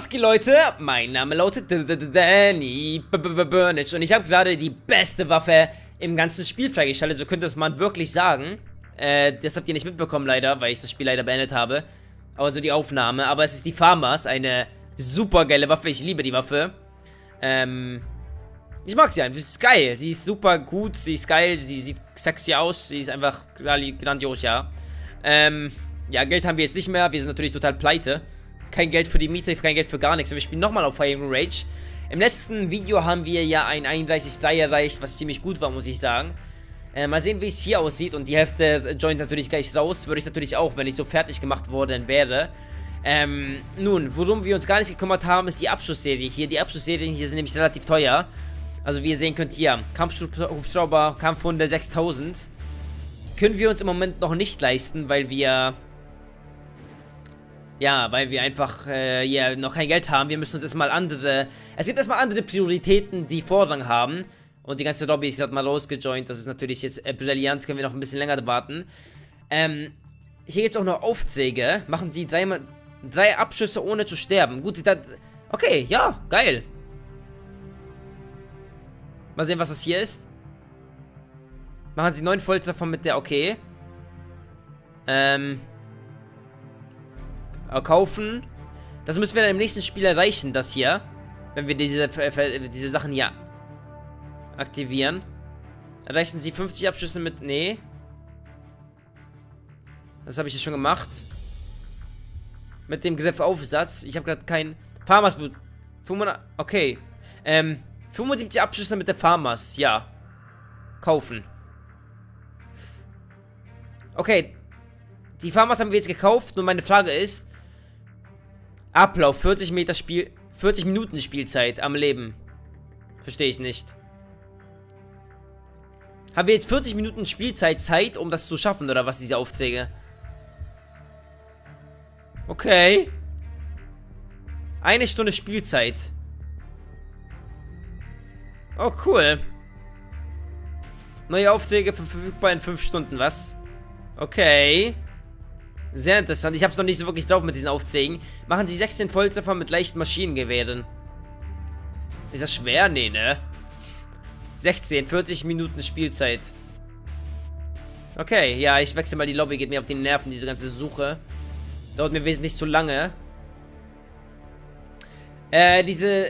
Was geht, Leute? Mein Name lautet Danny Burnage und ich habe gerade die beste Waffe im ganzen Spiel freigeschaltet, so könnte es man wirklich sagen. Das habt ihr nicht mitbekommen leider, weil ich das Spiel leider beendet habe. Aber so die Aufnahme. Aber es ist die FAMAS, eine super geile Waffe. Ich liebe die Waffe. Ich mag sie einfach. Sie ist geil. Sie ist super gut. Sie ist geil. Sie sieht sexy aus. Sie ist einfach grandios, ja. Ja, Geld haben wir jetzt nicht mehr. Wir sind natürlich total pleite. Kein Geld für die Miete, kein Geld für gar nichts. Und wir spielen nochmal auf Fire Emblem Rage. Im letzten Video haben wir ja ein 31-3 erreicht, was ziemlich gut war, muss ich sagen. Mal sehen, wie es hier aussieht. Und die Hälfte joint natürlich gleich raus. Würde ich natürlich auch, wenn ich so fertig gemacht worden wäre. Nun, worum wir uns gar nicht gekümmert haben, ist die Abschussserie hier. Die Abschussserien hier sind nämlich relativ teuer. Also wie ihr sehen könnt hier, Kampfhubschrauber, Kampfhunde 6000. Können wir uns im Moment noch nicht leisten, weil wir... Ja, weil wir einfach ja, noch kein Geld haben. Wir müssen uns erstmal andere... Es gibt erstmal andere Prioritäten, die Vorrang haben. Und die ganze Lobby ist gerade mal rausgejoint. Das ist natürlich jetzt brillant. Können wir noch ein bisschen länger warten. Hier gibt es auch noch Aufträge. Machen Sie 3 Abschüsse ohne zu sterben. Gut, okay, ja, geil. Mal sehen, was das hier ist. Machen Sie 9 Volltreffer mit der... Okay. Kaufen. Das müssen wir dann im nächsten Spiel erreichen, das hier. Wenn wir diese Sachen hier aktivieren. Erreichen Sie 50 Abschüsse mit... Nee. Das habe ich ja schon gemacht. Mit dem Griffaufsatz. Ich habe gerade kein... FAMAS-Blut. 500... Okay. 75 Abschüsse mit der FAMAS. Ja. Kaufen. Okay. Die FAMAS haben wir jetzt gekauft. Nur meine Frage ist... Ablauf, 40 Minuten Spielzeit am Leben. Verstehe ich nicht. Haben wir jetzt 40 Minuten Spielzeit, um das zu schaffen, oder was, diese Aufträge? Okay. 1 Stunde Spielzeit. Oh, cool. Neue Aufträge verfügbar in 5 Stunden, was? Okay. Sehr interessant. Ich habe es noch nicht so wirklich drauf mit diesen Aufträgen. Machen Sie 16 Volltreffer mit leichten Maschinengewehren. Ist das schwer? Nee, ne? 16, 40 Minuten Spielzeit. Okay, ja, ich wechsle mal die Lobby. Geht mir auf die Nerven, diese ganze Suche. Dauert mir wesentlich zu lange. Wir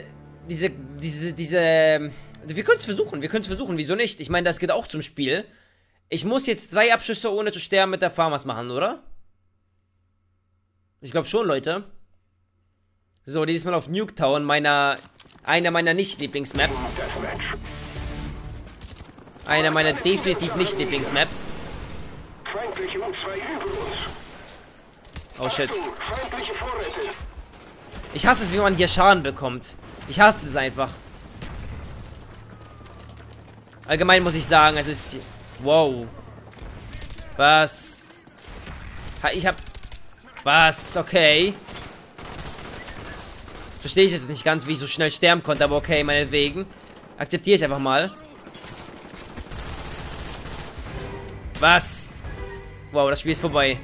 können es versuchen. Wieso nicht? Ich meine, das geht auch zum Spiel. Ich muss jetzt 3 Abschüsse ohne zu sterben mit der FAMAS machen, oder? Ich glaube schon, Leute. So, dieses Mal auf Nuketown, einer meiner Nicht-Lieblingsmaps. Einer meiner definitiv Nicht-Lieblingsmaps. Oh, shit. Ich hasse es, wie man hier Schaden bekommt. Ich hasse es einfach. Allgemein muss ich sagen, es ist... Wow. Was? Ich hab... Was? Okay. Verstehe ich jetzt nicht ganz, wie ich so schnell sterben konnte, aber okay, meinetwegen. Akzeptiere ich einfach mal. Was? Wow, das Spiel ist vorbei.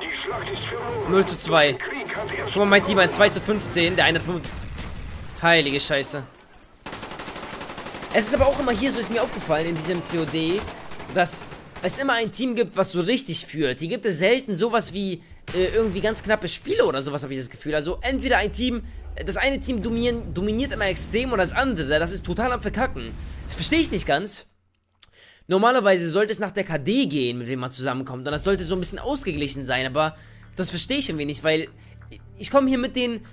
0:2. Guck mal, mein Team ein 2:15. Der eine hat 5... Heilige Scheiße. Es ist aber auch immer hier, so ist mir aufgefallen in diesem COD, dass es immer ein Team gibt, was so richtig führt. Hier gibt es selten sowas wie irgendwie ganz knappe Spiele oder sowas, habe ich das Gefühl. Also entweder ein Team, das eine Team dominiert immer extrem und das andere, das ist total am Verkacken. Das verstehe ich nicht ganz. Normalerweise sollte es nach der KD gehen, mit wem man zusammenkommt. Und das sollte so ein bisschen ausgeglichen sein, aber das verstehe ich irgendwie nicht, weil ich komme hier mit den,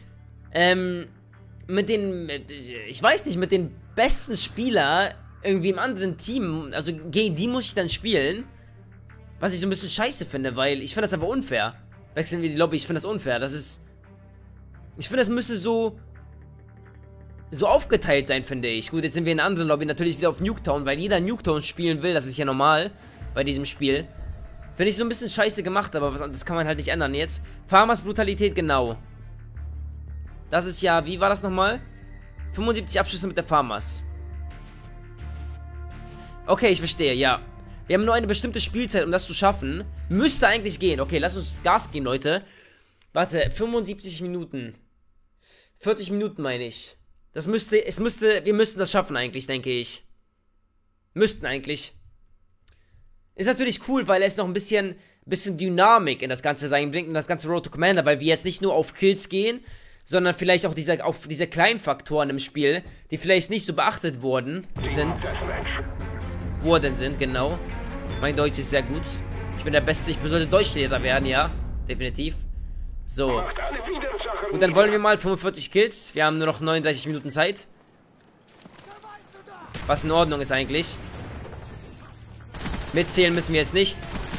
ich weiß nicht, mit den besten Spieler irgendwie im anderen Team, also gegen die muss ich dann spielen, was ich so ein bisschen scheiße finde, weil ich finde das einfach unfair. Wechseln wir die Lobby, ich finde das unfair, das ist, ich finde das müsste so aufgeteilt sein, finde ich. Gut, jetzt sind wir in einer anderen Lobby, natürlich wieder auf Nuketown, weil jeder Nuketown spielen will, das ist ja normal bei diesem Spiel. Finde ich so ein bisschen scheiße gemacht, aber das kann man halt nicht ändern jetzt. FAMAS Brutalität, genau. Das ist ja, wie war das nochmal? 75 Abschüsse mit der FAMAS. Okay, ich verstehe, ja. Wir haben nur eine bestimmte Spielzeit, um das zu schaffen. Müsste eigentlich gehen. Okay, lass uns Gas geben, Leute. Warte, 75 Minuten. 40 Minuten meine ich. Wir müssten das schaffen eigentlich, denke ich. Müssten eigentlich. Ist natürlich cool, weil es noch ein bisschen Dynamik in das Ganze reinbringt, in das ganze Road to Commander, weil wir jetzt nicht nur auf Kills gehen, sondern vielleicht auch auf diese kleinen Faktoren im Spiel, die vielleicht nicht so beachtet wurden sind, genau. Mein Deutsch ist sehr gut. Ich bin der Beste, ich sollte Deutschlehrer werden, ja, definitiv. So. Und dann wollen wir mal 45 Kills. Wir haben nur noch 39 Minuten Zeit. Was in Ordnung ist eigentlich. Mitzählen müssen wir jetzt nicht.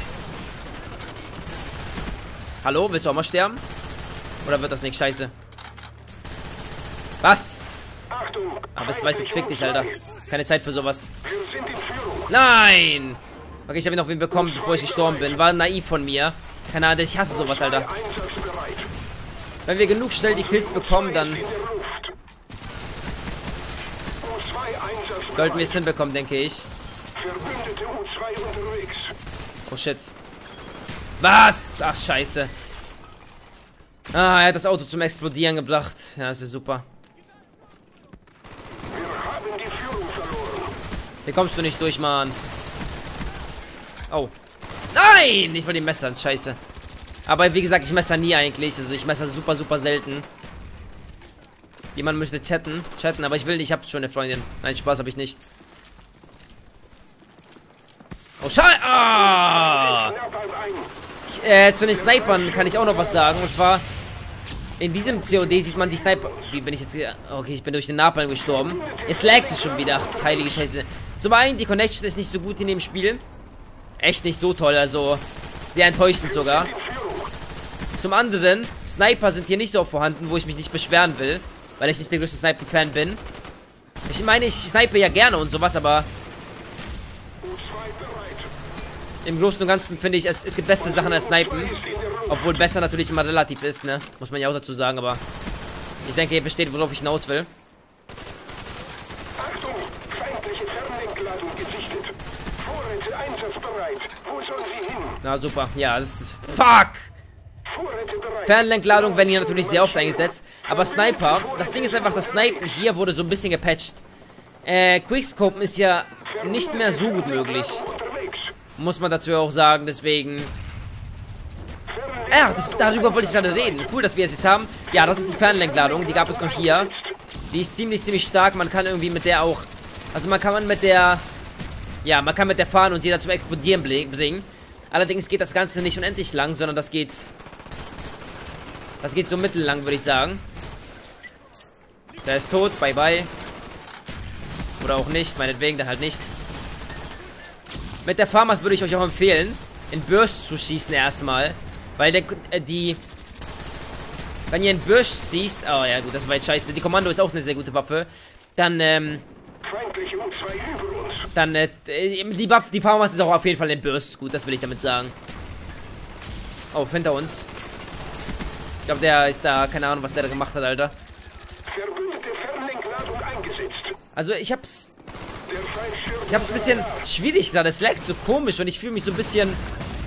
Hallo, willst du auch mal sterben? Oder wird das nicht? Scheiße. Was? Aber weißt du, fick dich, Alter. Keine Zeit für sowas. Nein! Okay, ich habe ihn auf ihn bekommen, bevor ich gestorben bin. War naiv von mir. Keine Ahnung, ich hasse sowas, Alter. Wenn wir genug schnell die Kills bekommen, dann sollten wir es hinbekommen, denke ich. Oh shit. Was? Ach, scheiße. Ah, er hat das Auto zum Explodieren gebracht. Ja, das ist super. Hier kommst du nicht durch, Mann. Oh. Nein! Ich wollte ihn messern. Scheiße. Aber wie gesagt, ich messer nie eigentlich. Also ich messer super, super selten. Jemand möchte chatten, aber ich will nicht. Ich habe schon eine Freundin. Nein, Spaß habe ich nicht. Oh, Scheiße! Ah! Zu den Snipern kann ich auch noch was sagen. Und zwar, in diesem COD sieht man die Sniper... Wie bin ich jetzt... Okay, ich bin durch den Napalm gestorben. Es laggt es schon wieder. Ach, heilige Scheiße. Zum einen, die Connection ist nicht so gut in dem Spiel. Echt nicht so toll, also sehr enttäuschend sogar. Zum anderen, Sniper sind hier nicht so vorhanden, wo ich mich nicht beschweren will, weil ich nicht der größte Sniper-Fan bin. Ich meine, ich snipe ja gerne und sowas, aber im Großen und Ganzen finde ich, es gibt bessere Sachen als Snipen. Obwohl besser natürlich immer relativ ist, ne? Muss man ja auch dazu sagen, aber ich denke, ihr versteht, worauf ich hinaus will. Achtung! Feindliche Fernlenkladung gesichtet. Vorräte einsatzbereit. Wo sollen sie hin? Na super, ja, das ist... Fuck! Fernlenkladung werden hier natürlich sehr oft eingesetzt. Aber Sniper, das Ding ist einfach, das Snipen hier wurde so ein bisschen gepatcht. Quickscopen ist ja nicht mehr so gut möglich. Muss man dazu auch sagen, deswegen... darüber wollte ich gerade reden. Cool, dass wir es jetzt haben. Ja, das ist die Fernlenkladung, die gab es noch hier. Die ist ziemlich stark, man kann irgendwie mit der auch... Also man kann mit der... Ja, man kann mit der fahren und jeder zum Explodieren bringen. Allerdings geht das Ganze nicht unendlich lang, sondern das geht... Das geht so mittellang, würde ich sagen. Der ist tot, bye bye. Oder auch nicht, meinetwegen, dann halt nicht. Mit der Farmers würde ich euch auch empfehlen, in Burst zu schießen erstmal. Weil wenn ihr in Burst schießt... Oh ja, gut, das war jetzt scheiße. Die Kommando ist auch eine sehr gute Waffe. Dann, die Farmers ist auch auf jeden Fall in Burst gut, das will ich damit sagen. Oh, hinter uns. Ich glaube, der ist da, keine Ahnung, was der da gemacht hat, Alter. Also, ich hab's ein bisschen schwierig gerade. Es laggt so komisch und ich fühle mich so ein bisschen...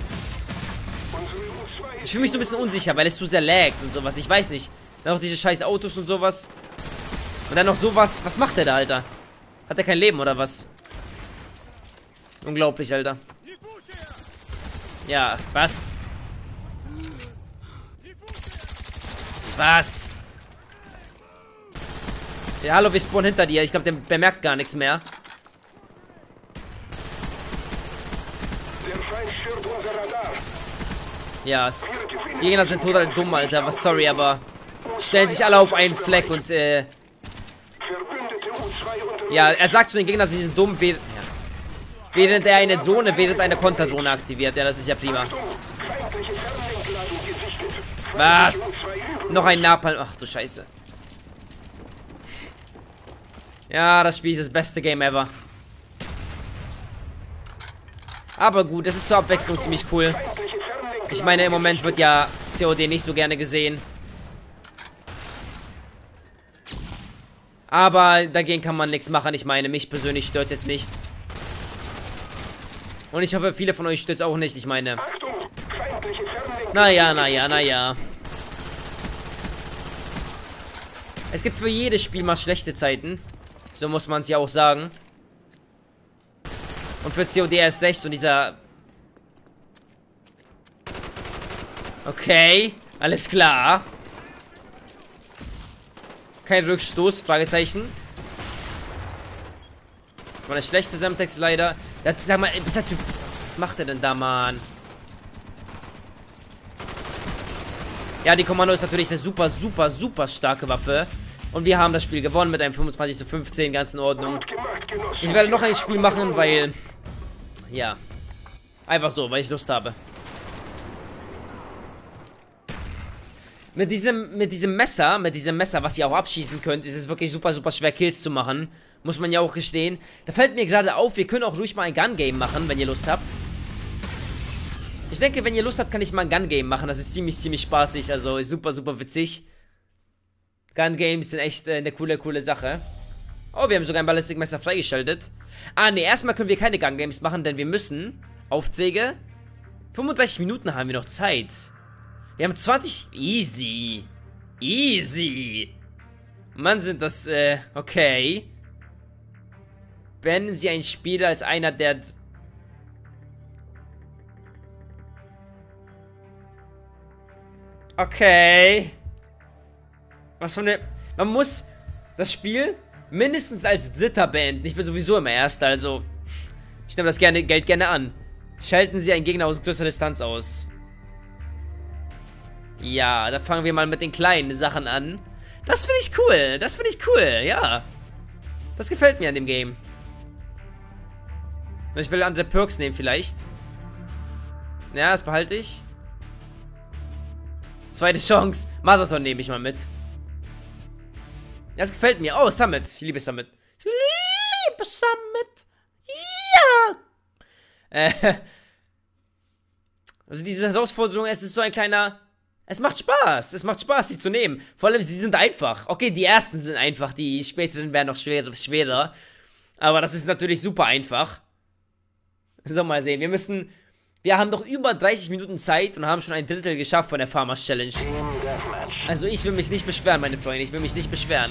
Ich fühle mich so ein bisschen unsicher, weil es zu sehr laggt und sowas. Ich weiß nicht. Dann noch diese scheiß Autos und sowas. Und dann noch sowas. Was macht der da, Alter? Hat er kein Leben oder was? Unglaublich, Alter. Ja, was? Was? Ja, hallo, wir spawnen hinter dir. Ich glaube, der bemerkt gar nichts mehr. Ja, die Gegner sind total dumm, Alter. Was, sorry, aber stellen sich alle auf einen Fleck und, ja, er sagt zu den Gegnern, sie sind dumm, während er eine Konterdrohne aktiviert. Ja, das ist ja prima. Was? Noch ein Napalm. Ach du Scheiße. Ja, das Spiel ist das beste Game ever. Aber gut, das ist zur Abwechslung ziemlich cool. Ich meine, im Moment wird ja COD nicht so gerne gesehen. Aber dagegen kann man nichts machen. Ich meine, mich persönlich stört es jetzt nicht. Und ich hoffe, viele von euch stört es auch nicht. Ich meine... Naja. Es gibt für jedes Spiel mal schlechte Zeiten. So muss man es ja auch sagen. Und für COD erst recht. Und dieser... Okay, alles klar. Kein Rückstoß, Fragezeichen. Das war eine schlechte Semtex leider. Sag mal, was macht er denn da, Mann? Ja, die Kommando ist natürlich eine super, super, super starke Waffe. Und wir haben das Spiel gewonnen mit einem 25:15, ganz in Ordnung. Ich werde noch ein Spiel machen, weil... Ja. Einfach so, weil ich Lust habe. Mit diesem Messer, was ihr auch abschießen könnt, ist es wirklich super, super schwer, Kills zu machen. Muss man ja auch gestehen. Da fällt mir gerade auf, wir können auch ruhig mal ein Gun-Game machen, wenn ihr Lust habt. Ich denke, wenn ihr Lust habt, kann ich mal ein Gun-Game machen. Das ist ziemlich, ziemlich spaßig. Also ist super, super witzig. Gun-Games sind echt eine coole Sache. Oh, wir haben sogar ein Ballistikmesser freigeschaltet. Ah, ne, erstmal können wir keine Gun-Games machen, denn wir müssen Aufträge. 35 Minuten haben wir noch Zeit. Wir haben 20... Easy. Easy. Mann, sind das, okay. Beenden Sie ein Spiel als einer der... Okay. Was für eine... Man muss das Spiel mindestens als Dritter beenden. Ich bin sowieso immer Erster, also... Ich nehme das Geld gerne an. Schalten Sie einen Gegner aus größerer Distanz aus. Ja, da fangen wir mal mit den kleinen Sachen an. Das finde ich cool. Das finde ich cool, ja. Das gefällt mir an dem Game. Ich will andere Perks nehmen vielleicht. Ja, das behalte ich. Zweite Chance. Marathon nehme ich mal mit. Ja, das gefällt mir. Oh, Summit. Ich liebe Summit. Ich liebe Summit. Ja. Also diese Herausforderung, es ist so ein kleiner... Es macht Spaß. Es macht Spaß, sie zu nehmen. Vor allem, sie sind einfach. Okay, die ersten sind einfach. Die späteren werden noch schwerer. Aber das ist natürlich super einfach. So, mal sehen. Wir haben doch über 30 Minuten Zeit und haben schon ein Drittel geschafft von der Farmers Challenge. Also ich will mich nicht beschweren, meine Freunde. Ich will mich nicht beschweren.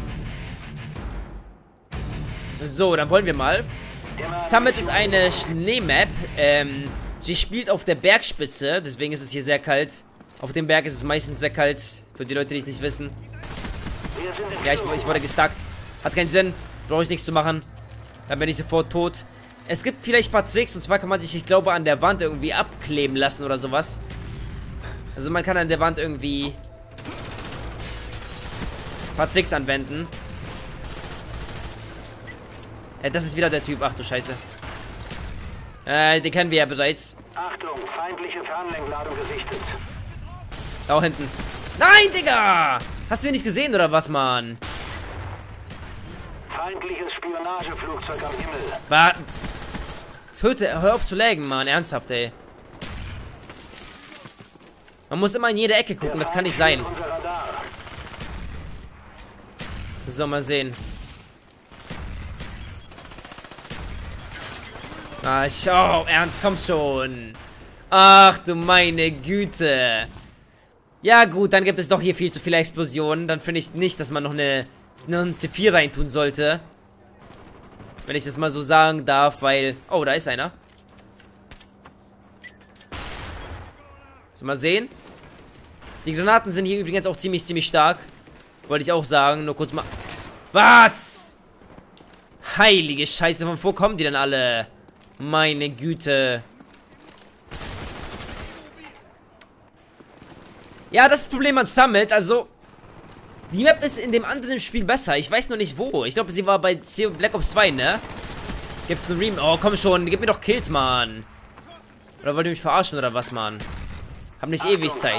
So, dann wollen wir mal. Summit ist eine Schneemap. Sie spielt auf der Bergspitze. Deswegen ist es hier sehr kalt. Auf dem Berg ist es meistens sehr kalt. Für die Leute, die es nicht wissen. Ja, ich wurde gestuckt. Hat keinen Sinn. Brauche ich nichts zu machen. Dann bin ich sofort tot. Es gibt vielleicht ein paar Tricks. Und zwar kann man sich, ich glaube, an der Wand irgendwie abkleben lassen oder sowas. Also man kann an der Wand irgendwie ein paar Tricks anwenden. Ja, das ist wieder der Typ. Ach du Scheiße. Den kennen wir ja bereits. Achtung, feindliche Fernlenkladung gesichtet. Da hinten. Nein, Digga! Hast du ihn nicht gesehen, oder was, Mann? Feindliches Spionageflugzeug am Himmel. Hör auf zu laggen, Mann. Ernsthaft, ey. Man muss immer in jede Ecke gucken, das kann nicht sein. So, mal sehen. Ah, schau, Ernst, komm schon. Ach du meine Güte. Ja gut, dann gibt es doch hier viel zu viele Explosionen. Dann finde ich nicht, dass man noch einen C4 reintun sollte. Wenn ich das mal so sagen darf, weil... Oh, da ist einer. So, mal sehen. Die Granaten sind hier übrigens auch ziemlich stark. Wollte ich auch sagen, nur kurz mal... Was? Heilige Scheiße, von wo kommen die denn alle? Meine Güte. Ja, das ist das Problem an Summit, also... Die Map ist in dem anderen Spiel besser, ich weiß noch nicht wo. Ich glaube, sie war bei Black Ops 2, ne? Gibt's einen Rem... Oh, komm schon, gib mir doch Kills, Mann. Oder wollt ihr mich verarschen, oder was, Mann? Hab nicht ewig Zeit.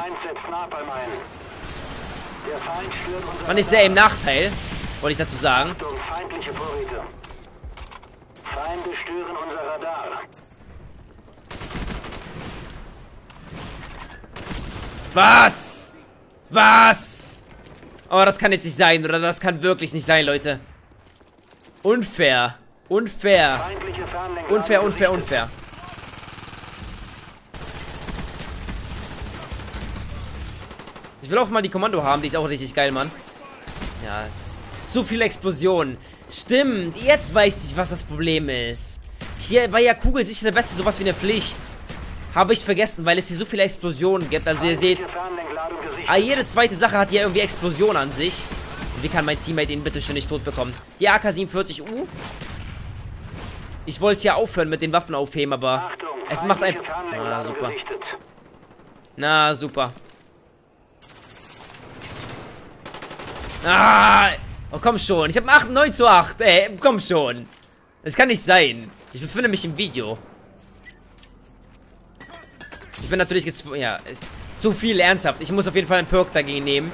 Man ist sehr im Nachteil, wollte ich dazu sagen. Feinde stören unser Radar. Was? Was? Oh, das kann jetzt nicht sein, oder? Das kann wirklich nicht sein, Leute. Unfair. Unfair. Unfair, unfair, unfair. Ich will auch mal die Kommando haben, die ist auch richtig geil, Mann. Ja, so viele Explosionen. Stimmt, jetzt weiß ich, was das Problem ist. Hier war ja kugelsichere Weste sowas wie eine Pflicht. Habe ich vergessen, weil es hier so viele Explosionen gibt. Also ihr seht, jede zweite Sache hat hier irgendwie Explosion an sich. Und wie kann mein Teammate ihn bitte schön nicht tot bekommen? Die AK-47U. Ich wollte es ja aufhören mit den Waffen aufheben, aber es macht einfach... Na, super. Na, super. Ah, oh, komm schon. Ich habe 8, 9 zu 8. Ey, komm schon. Das kann nicht sein. Ich befinde mich im Video. Ich bin natürlich gezwungen. Ja, zu viel ernsthaft. Ich muss auf jeden Fall einen Perk dagegen nehmen.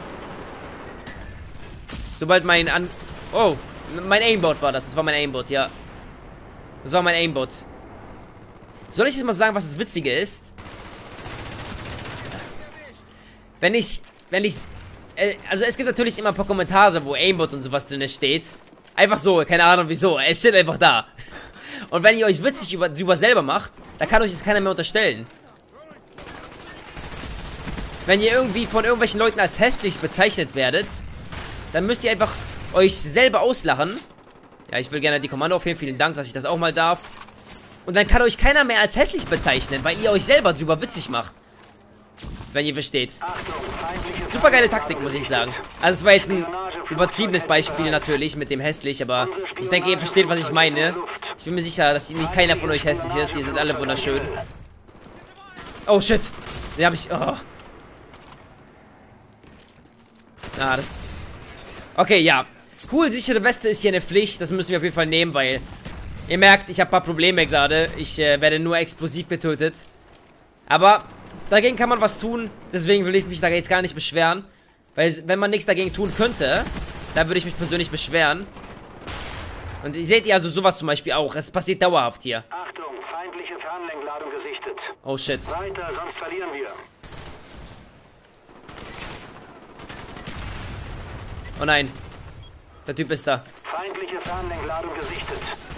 Sobald mein Oh, mein Aimbot war das. Das war mein Aimbot, ja. Das war mein Aimbot. Soll ich jetzt mal sagen, was das Witzige ist? Also es gibt natürlich immer ein paar Kommentare, wo Aimbot und sowas drin steht. Einfach so, keine Ahnung wieso. Es steht einfach da. Und wenn ihr euch witzig drüber selber macht, da kann euch das keiner mehr unterstellen. Wenn ihr irgendwie von irgendwelchen Leuten als hässlich bezeichnet werdet, dann müsst ihr einfach euch selber auslachen. Ja, ich will gerne die Kommando aufheben. Vielen Dank, dass ich das auch mal darf. Und dann kann euch keiner mehr als hässlich bezeichnen, weil ihr euch selber drüber witzig macht. Wenn ihr versteht. Super geile Taktik, muss ich sagen. Also es war jetzt ein übertriebenes Beispiel natürlich mit dem hässlich, aber ich denke, ihr versteht, was ich meine. Ich bin mir sicher, dass nicht keiner von euch hässlich ist. Ihr seid alle wunderschön. Oh, shit. Den habe ich... Oh. Ah, das... Okay, ja. Kugelsichere Weste ist hier eine Pflicht. Das müssen wir auf jeden Fall nehmen, weil... Ihr merkt, ich habe ein paar Probleme gerade. Ich werde nur explosiv getötet. Aber... Dagegen kann man was tun, deswegen will ich mich da jetzt gar nicht beschweren. Weil, wenn man nichts dagegen tun könnte, dann würde ich mich persönlich beschweren. Und ihr seht ja also sowas zum Beispiel auch. Es passiert dauerhaft hier. Achtung, feindliche Fernlenkladung gesichtet. Oh shit. Weiter, sonst verlieren wir. Oh nein. Der Typ ist da. Feindliche Fernlenkladung gesichtet.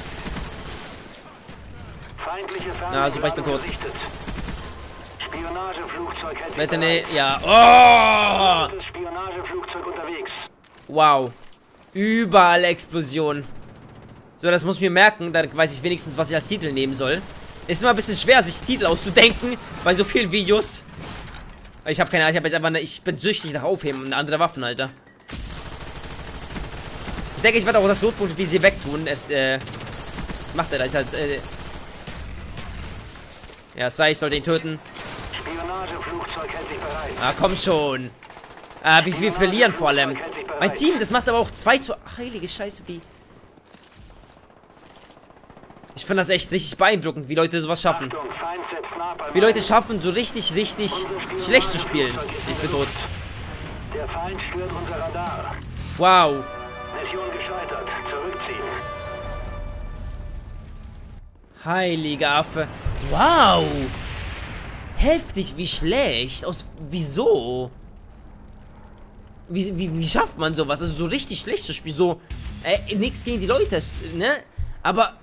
Feindliche Na, super, ich bin tot. gesichtet. Spionageflugzeug hält sich Bitte ne, bereit. ja. Oh! Spionageflugzeug unterwegs. Wow. Überall Explosion. So, das muss ich mir merken. Dann weiß ich wenigstens, was ich als Titel nehmen soll. Ist immer ein bisschen schwer, sich Titel auszudenken. Bei so vielen Videos. Ich habe keine Ahnung, ich bin süchtig nach Aufheben und andere Waffen, Alter. Ich denke, ich werde auch das Notpunkt, wie sie wegtun. Was macht er da? Ist halt, ja, es reicht, ich sollte ihn töten. Spionageflugzeug hält sich bereit. Ah, komm schon. Wie viel verlieren vor allem. Mein Team, das macht aber auch 2 zu... Heilige Scheiße, wie... Ich finde das echt richtig beeindruckend, wie Leute sowas schaffen. Achtung, Feind setzt nah bei Wie Leute schaffen, so richtig schlecht zu spielen. Ich bin tot. Der Feind stört unser Radar. Wow. Mission gescheitert. Zurückziehen. Heiliger Affe. Wow. Heftig, wie schlecht. Wieso? Wie schafft man sowas? Also so richtig schlecht zu spielen. So, nichts gegen die Leute, ne? Aber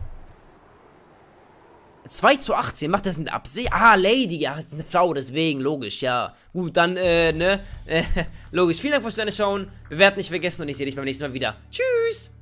2 zu 18, macht das mit Absicht? Ah, Lady, ja, das ist eine Frau, deswegen, logisch, ja. Gut, dann, ne? Logisch. Vielen Dank fürs Schauen. Bewerten nicht vergessen und ich sehe dich beim nächsten Mal wieder. Tschüss!